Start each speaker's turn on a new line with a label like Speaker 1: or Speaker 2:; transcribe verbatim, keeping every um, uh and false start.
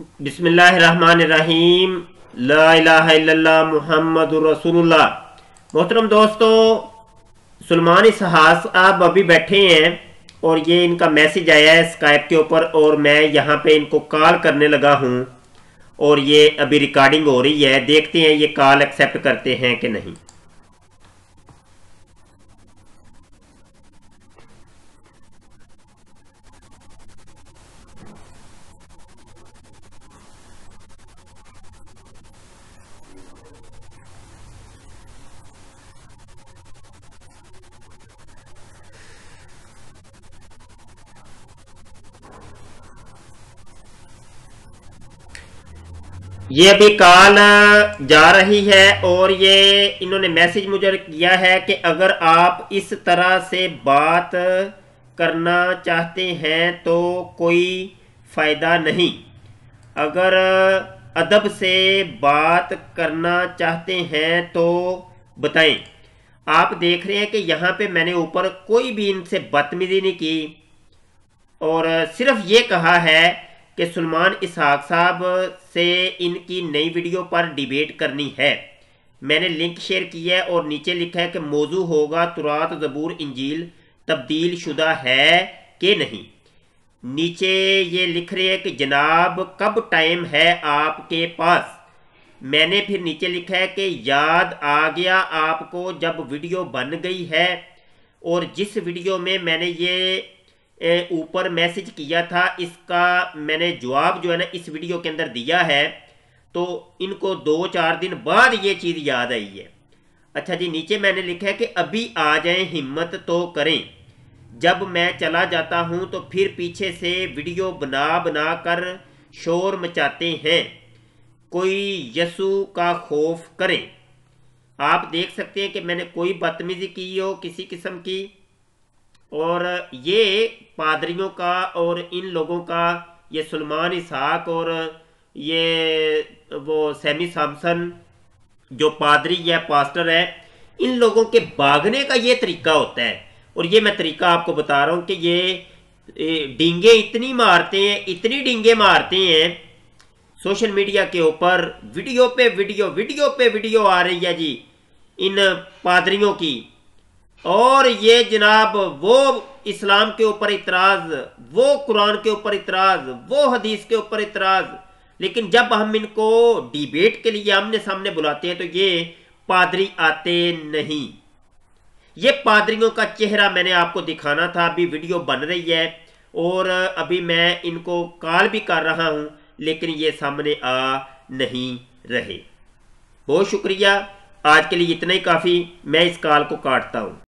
Speaker 1: بسم اللہ الرحمن الرحیم، لا الہ الا اللہ محمد رسول اللہ۔ محترم دوستو، سلمان اسحاق آپ ابھی بیٹھے ہیں اور یہ ان کا میسج آیا ہے اسکائپ کے اوپر، اور میں یہاں پہ ان کو کال کرنے لگا ہوں اور یہ ابھی ریکارڈنگ ہو رہی ہے۔ دیکھتے ہیں یہ کال ایکسیپٹ کرتے ہیں کہ نہیں۔ یہ ابھی کال جا رہی ہے اور یہ انہوں نے میسج مجھے کیا ہے کہ اگر آپ اس طرح سے بات کرنا چاہتے ہیں تو کوئی فائدہ نہیں، اگر ادب سے بات کرنا چاہتے ہیں تو بتائیں۔ آپ دیکھ رہے ہیں کہ یہاں پہ میں نے اوپر کوئی بھی ان سے بدتمیزی نہیں کی، اور صرف یہ کہا ہے کہ سلمان اسحاق صاحب سے ان کی نئی ویڈیو پر ڈیبیٹ کرنی ہے۔ میں نے لنک شیئر کیا ہے اور نیچے لکھا ہے کہ موضوع ہوگا تورات، زبور، انجیل تبدیل شدہ ہے کہ نہیں۔ نیچے یہ لکھ رہے ہیں کہ جناب کب ٹائم ہے آپ کے پاس۔ میں نے پھر نیچے لکھا ہے کہ یاد آ گیا آپ کو جب ویڈیو بن گئی ہے، اور جس ویڈیو میں میں نے یہ اوپر میسج کیا تھا اس کا میں نے جواب جو ہے نا اس ویڈیو کے اندر دیا ہے، تو ان کو دو چار دن بعد یہ چیز یاد آئی ہے۔ اچھا جی، نیچے میں نے لکھا ہے کہ ابھی آ جائیں، ہمت تو کریں، جب میں چلا جاتا ہوں تو پھر پیچھے سے ویڈیو بنا بنا کر شور مچاتے ہیں، کوئی یسوع کا خوف کریں۔ آپ دیکھ سکتے ہیں کہ میں نے کوئی بدتمیزی کی ہو کسی قسم کی، اور یہ پادریوں کا اور ان لوگوں کا، یہ سلمان اسحاق اور یہ وہ سیمی سامسن جو پادری یا پاسٹر ہے، ان لوگوں کے بھاگنے کا یہ طریقہ ہوتا ہے۔ اور یہ میں طریقہ آپ کو بتا رہا ہوں کہ یہ ڈینگے اتنی مارتے ہیں، اتنی ڈینگے مارتے ہیں سوشل میڈیا کے اوپر، ویڈیو پہ ویڈیو ویڈیو پہ ویڈیو آ رہی ہے جی ان پادریوں کی، اور یہ جناب وہ اسلام کے اوپر اعتراض، وہ قرآن کے اوپر اعتراض، وہ حدیث کے اوپر اعتراض، لیکن جب ہم ان کو ڈیبیٹ کے لیے آمنے سامنے بلاتے ہیں تو یہ پادری آتے نہیں۔ یہ پادریوں کا چہرہ میں نے آپ کو دکھانا تھا، ابھی ویڈیو بن رہی ہے اور ابھی میں ان کو کال بھی کر رہا ہوں، لیکن یہ سامنے آ نہیں رہے۔ بہت شکریہ، آج کے لیے اتنا ہی کافی، میں اس کال کو کاٹتا ہوں۔